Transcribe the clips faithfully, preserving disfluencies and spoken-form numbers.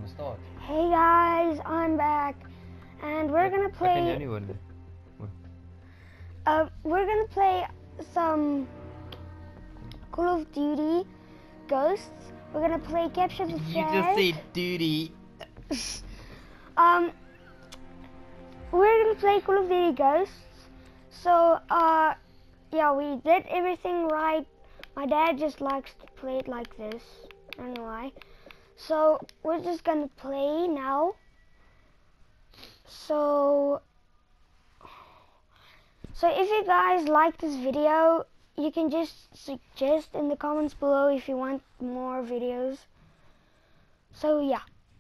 start. Hey guys, I'm back, and we're gonna play. Anyone. Uh, we're gonna play some Call of Duty Ghosts. We're gonna play Capture the Flag. You just said duty. um, we're gonna play Call of Duty Ghosts. So, uh, yeah, we did everything right. My dad just likes to play it like this. I don't know why. So we're just gonna play now. So, so if you guys like this video, you can just suggest in the comments below if you want more videos. So yeah.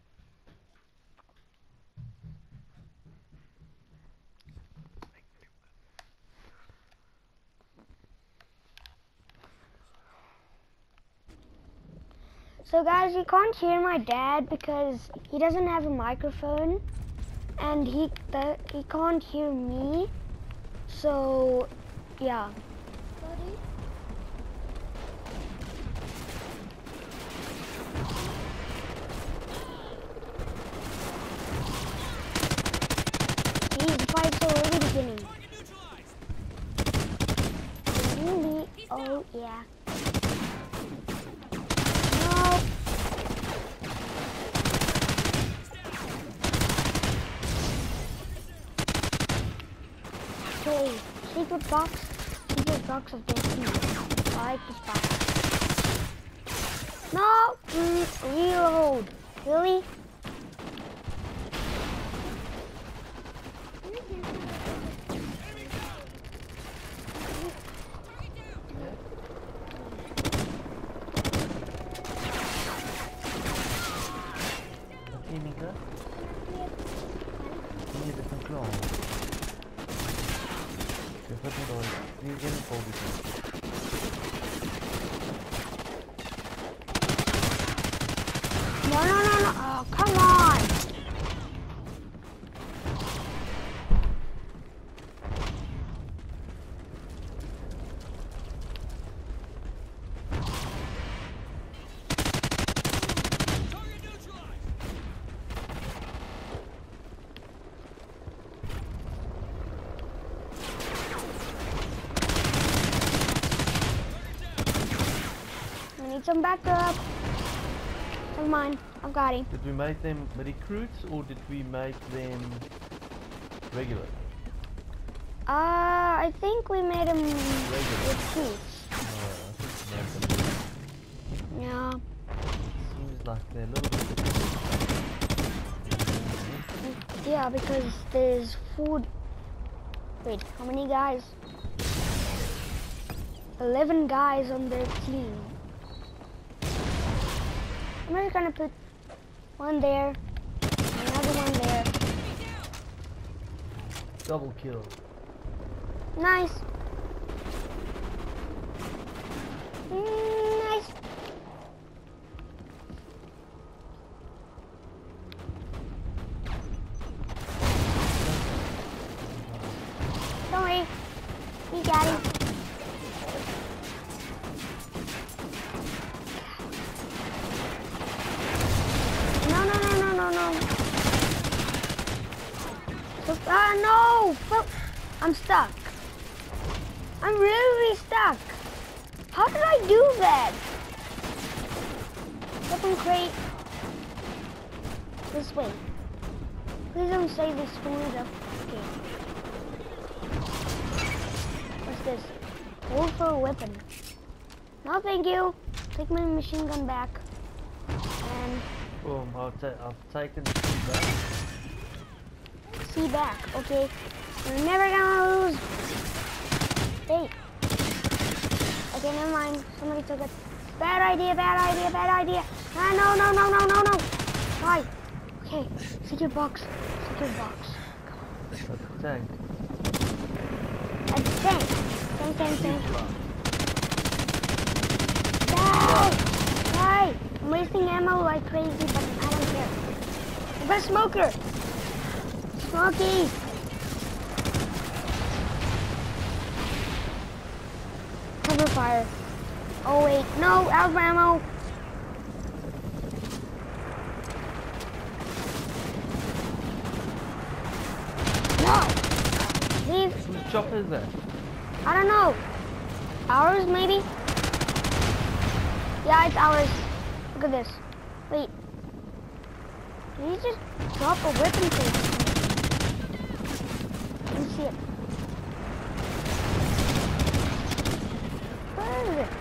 So guys, you can't hear my dad because he doesn't have a microphone, and he the, he can't hear me. So yeah. Jeez, the fight's already beginning. Really? Oh yeah. Okay, secret box, secret box of destiny. I like this box. No, mm, reload. Really? Okay, Mika. Give me the control. You're putting on. You're getting focused. No, no, no, no. Oh, come on. I need some backup. Never mind, I've got him. Did we make them recruits or did we make them regular? Uh, I think we made him recruits. Oh, I think we made them. Yeah. Seems like they're a little bit different. Yeah, because there's food. Wait, how many guys? Eleven guys on their team. I'm just gonna put one there, another one there. Double kill. Nice. Mm, nice. Don't worry, we got him. Ah, uh, no! But I'm stuck. I'm really stuck. How did I do that? Weapon crate. This way. Please don't say this food up. Okay. What's this? Hold for a weapon. No, thank you. Take my machine gun back. And. Boom, I've, ta I've taken the key back. See back, okay? We're never gonna lose. Hey. Okay, never mind. Somebody took it. Bad idea, bad idea, bad idea. Ah, no, no, no, no, no, no. Why? Okay, secret box. Secret box. That's a tank. A tank. Tank, tank, tank. Die! Die! I'm wasting ammo like crazy, but I don't care. I've got a smoker. Smokey! Cover fire. Oh wait, no, out of ammo. chopper is that? I don't know. Ours, maybe? Yeah, it's ours. Look at this. Wait. Did he just drop a weapon case? Let me see it. Where is it?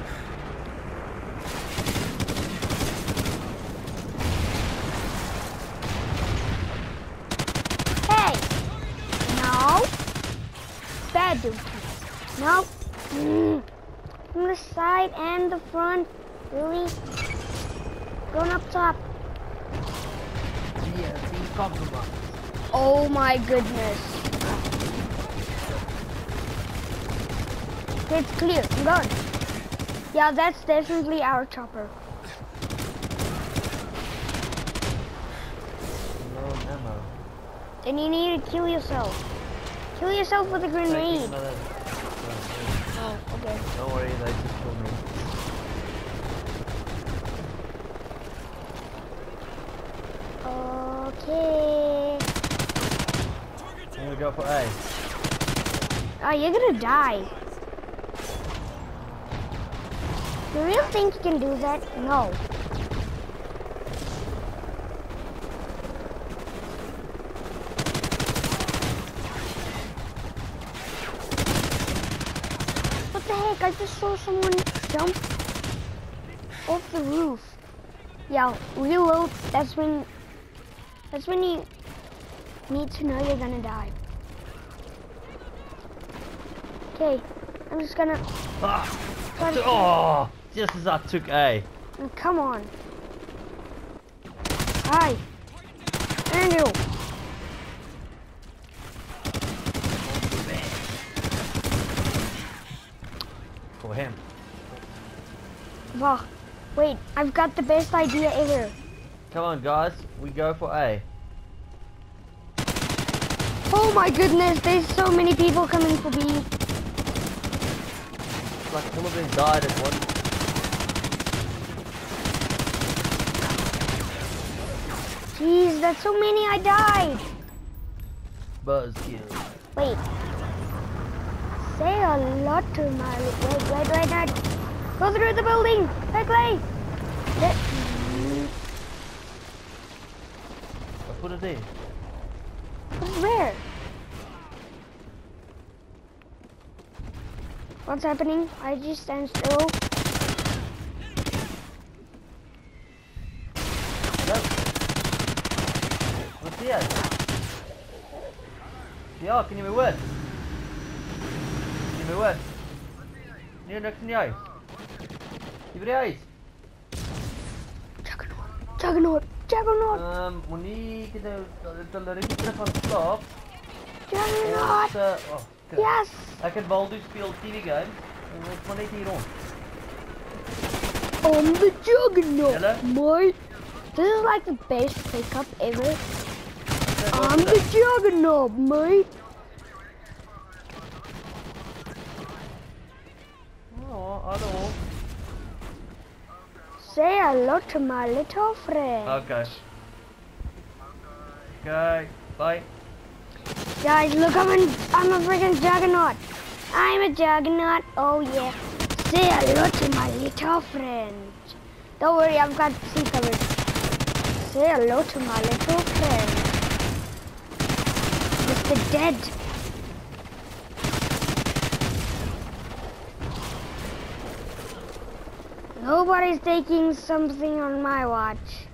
Hey! No! Bad dude. No. Mm. From the side and the front. Really? Going up top. Yeah, it's being compromised. Oh my goodness. It's clear. Good. Yeah, that's definitely our chopper. No ammo. Then you need to kill yourself. Kill yourself with a grenade. Oh, okay. Don't worry, they just killed me. Okay. I'm gonna go for A. Oh, you're gonna die. You really think you can do that? No. What the heck? I just saw someone jump off the roof. Yeah, reload. That's when. That's when you need to know you're gonna die. Okay, I'm just gonna. Ah! try to- Oh! Just as I took A. Oh, come on. Hi. Andrew. For him. Wow. Wait, I've got the best idea ever. Come on, guys. We go for A. Oh my goodness, there's so many people coming for B. It's like all of them died at once. Jeez, that's so many. I died. Buzzkill. Wait. Say a lot to my. Wait, wait, wait, wait. Go through the building. Quickly. Let- I put it there. Where? What's happening? I just stand still. No. What's the end? Ja, kan je me wet? Kan je me wet? Nee, niks in die huis. Je bij die huis? Juggernaut. Juggernaut. Juggernaut. Um, moenie kita terlalu kita van slaap. Juggernaut. Ons, uh, oh, okay. Yes. Ek het Baldur speel T V game en ons maar net hier rond. I'm the Juggernaut, Hello? mate. This is like the best pickup ever. Okay, I'm the Juggernaut, mate. Oh, hallo. Say hello to my little friend. Okay. Okay, bye. Guys, look, I'm, an, I'm a freaking Juggernaut. I'm a Juggernaut. Oh, yeah. Say hello to my little friend. Don't worry, I've got C covered. Say hello to my little friend. Mister Dead. Nobody's taking something on my watch.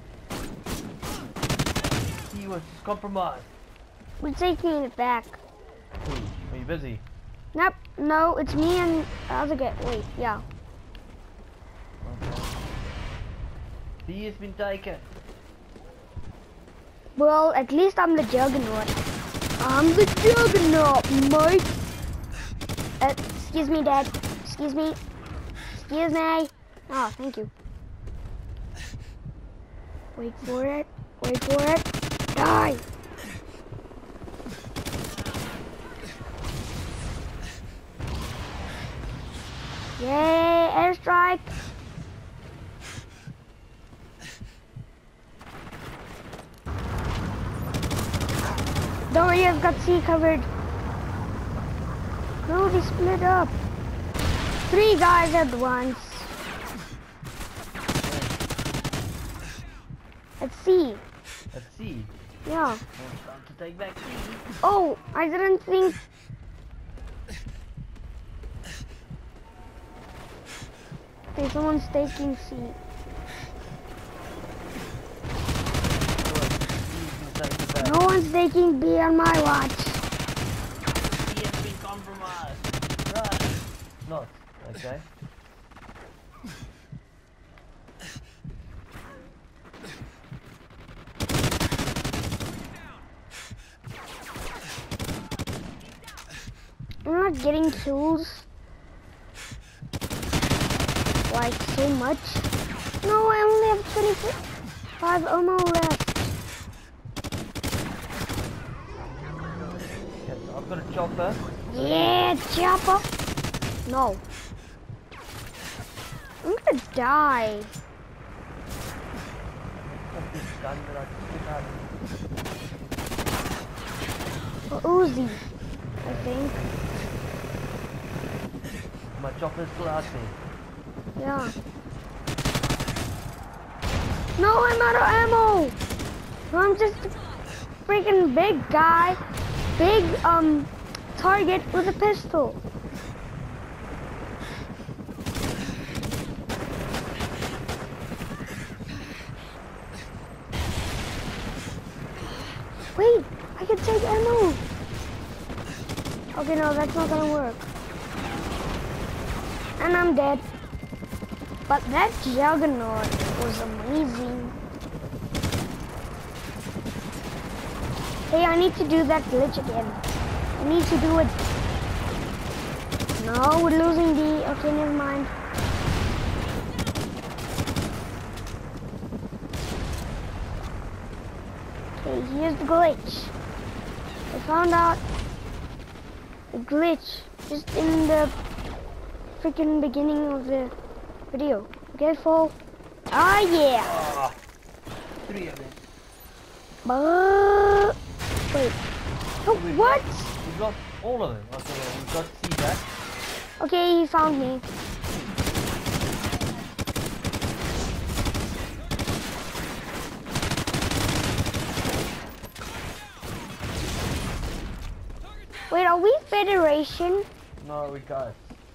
He was compromised. We're taking it back. Ooh, are you busy? Nope, no, it's me and the other guy. Wait, yeah. Okay. He has been taken. Well, at least I'm the Juggernaut. I'm the Juggernaut, mate. Uh, excuse me, Dad. Excuse me. Excuse me. Oh, thank you. Wait for it. Wait for it. Die. Yay, airstrike. Don't worry, I've got C covered. No, they split up. Three guys at once. Let's see. Let's see. Yeah. It's time to take back C. Oh, I didn't think. Okay, someone's taking C. No one's taking B on my watch. C has been compromised. Right. Not. Okay. I'm not getting kills. Like so much. No, I only have twenty-five ammo left. Yes, I've got a chopper. Yeah, chopper. No. I'm gonna die. Got this gun that I keep having. Or Uzi, I think. My chopper's classy. Yeah. No, I'm out of ammo. I'm just a freaking big guy, big um target with a pistol. Wait, I can take ammo. Okay, no, that's not gonna work. And I'm dead. But that Juggernaut was amazing. Hey, I need to do that glitch again. I need to do it. No, we're losing D. Okay, never mind. Okay, here's the glitch. I found out the glitch just in the freaking beginning of the video. Okay, full. Ah, yeah. Ah, three of them. But wait. Oh, We what? got- We got all of them. Okay, well, we got C back. Okay, he found me. Wait, are we Federation? No, we got.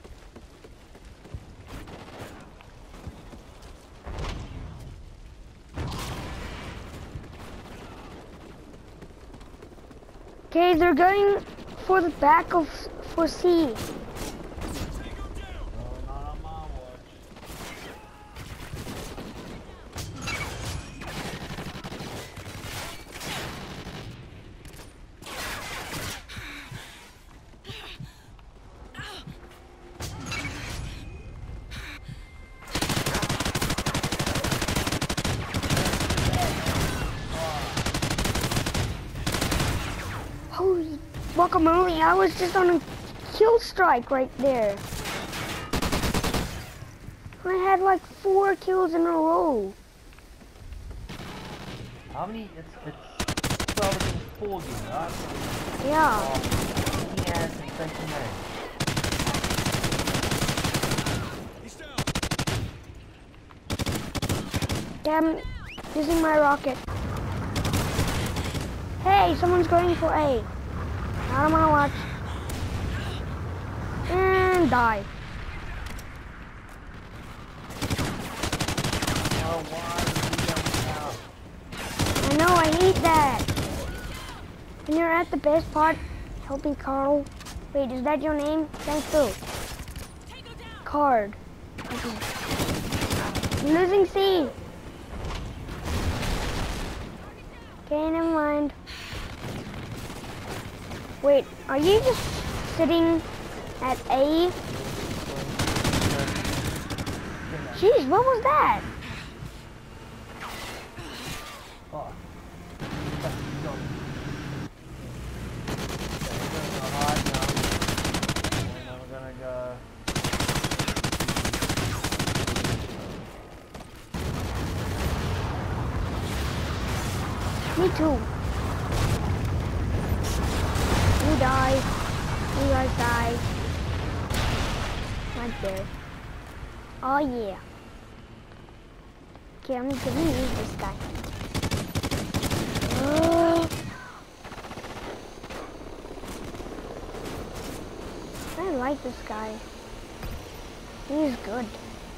Okay, they're going for the back of for C. No, not on my watch. Holy guacamole, I was just on a kill strike right there. I had like four kills in a row. How many? It's it's twelve against four games, right? Yeah. Oh, he has a second name. Yeah, I'm using my rocket. Hey, someone's going for A. Not on my watch. And die. Oh, why is he going out? I know, I hate that. When you're at the best part, helping Carl. Wait, is that your name? Thanks, Phil. Card. Okay. I'm losing C. Okay, never mind. Wait, are you just sitting at A? Jeez, what was that? Oh. That's gone. Okay, we're gonna hide now. And then we're gonna go. Me too. You die. You guys die. right there. Oh yeah. Okay, I'm gonna use this guy. Oh. I like this guy. He's good.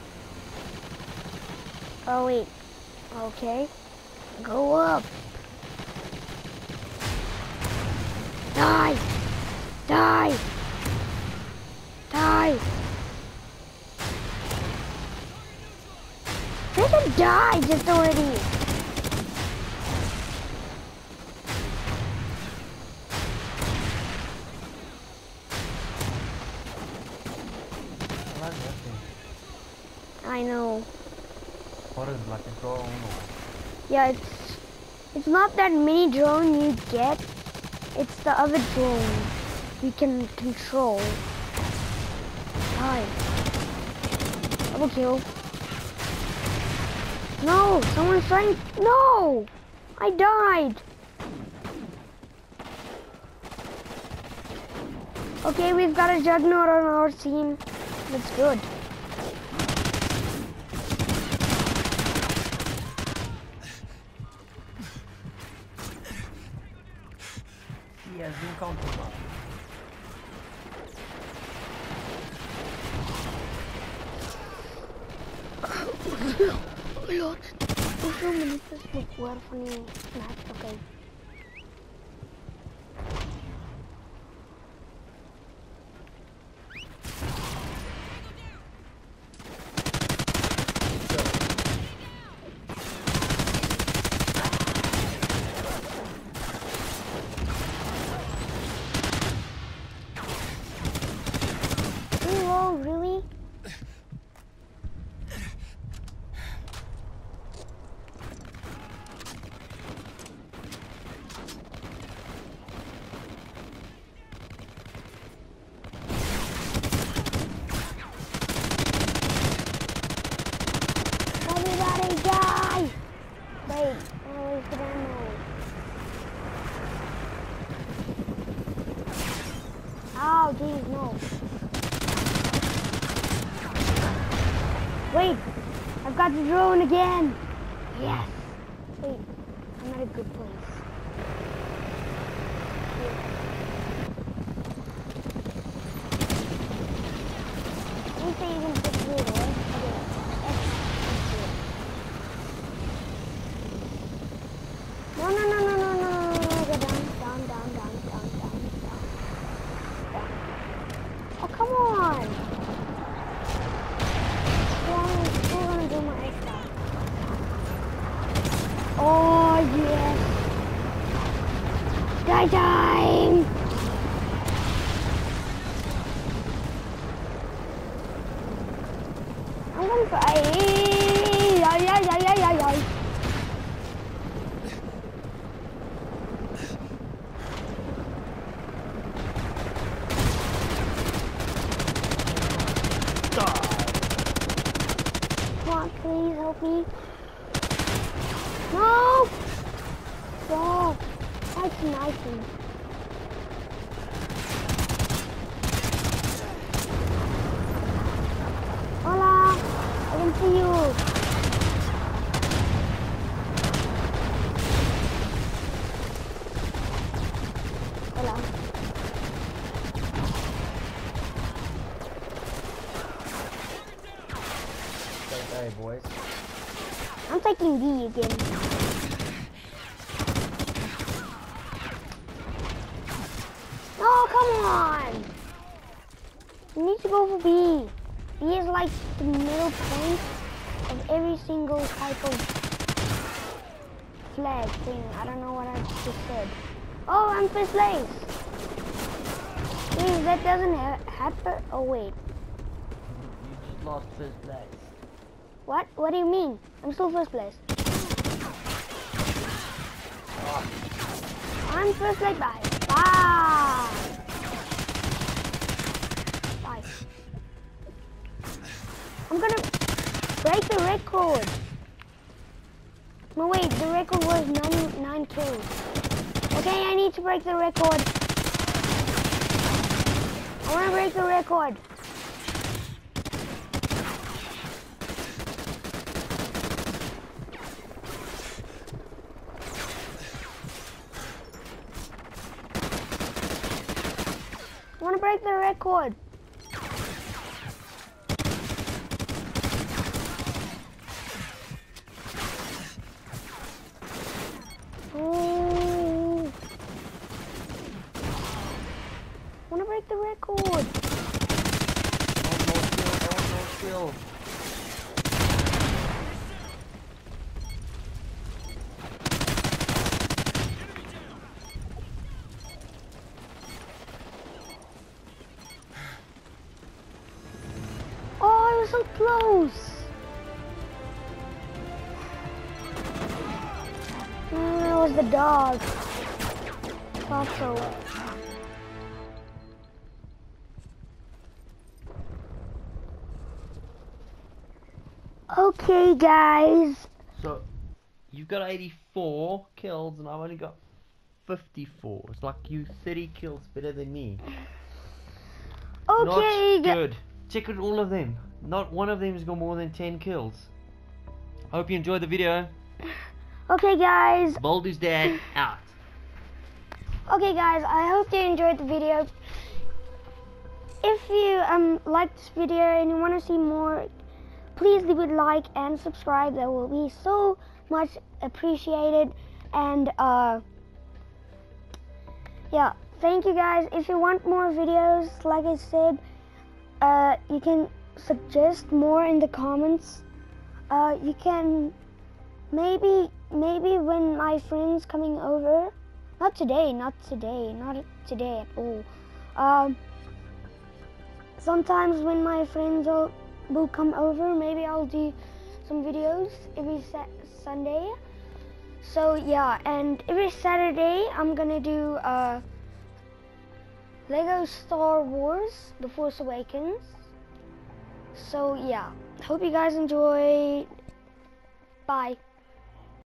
Oh wait. Okay. Go up. Die! Die! Die! They should die just already! I know. What is it, like a drone or? Yeah, it's it's not that mini drone you get. It's the other drone we can control. Die. Double kill. No, someone's trying. No, I died. Okay, we've got a Juggernaut on our team. That's good. He has been compromised. Lord, two minutes is were funny match. Okay. Oh, really? Everybody die! Wait, I wasted ammo. Oh, jeez, no. Wait, I've got the drone again. Yes. Wait, I'm at a good place. Let me say you can put through it, right? Okay. No, no, no, no, no, no, no, no, go down, down, down, down, down, down, down, down. Oh, come on. Still gonna do my extra. Oh, yes. Die time. I'm gonna fight. Ay, ay, ay, ay, ay, ay. Come on, please help me. No! Stop. That's nice. Hola! I can see you. Hola. Hey, boys. I'm taking B again. Oh, come on! You need to go for B. B is like the middle point of every single type of flag thing. I don't know what I just said. Oh, I'm first place. Please, that doesn't ha happen. Oh, wait. You just lost first place. What? What do you mean? I'm still first place. Oh. I'm first place. Bye. Bye. Bye. I'm gonna break the record. No, wait. The record was ninety-nine kills. Okay, I need to break the record. I wanna break the record. want to break the record. Oh. Want to break the record. Oh, no skill. Oh, no skill. Oh, I was so close. Mm, that was the dog. Thought so. Okay, guys. So, you've got eighty-four kills and I've only got fifty-four. It's like you thirty kills better than me. Okay, Not good. Check out all of them. Not one of them has got more than ten kills. Hope you enjoyed the video. Okay, guys. Boulder's dad out. Okay, guys. I hope you enjoyed the video. If you um liked this video and you want to see more, please leave a like and subscribe. That will be so much appreciated. And uh, yeah, thank you guys. If you want more videos, like I said, uh, you can suggest more in the comments. Uh, you can maybe maybe when my friends coming over. Not today. Not today. Not today at all. Um, sometimes when my friends will. will come over, maybe I'll do some videos every sa Sunday. So yeah, and every Saturday I'm gonna do uh, Lego Star Wars The Force Awakens. So yeah, hope you guys enjoy. Bye.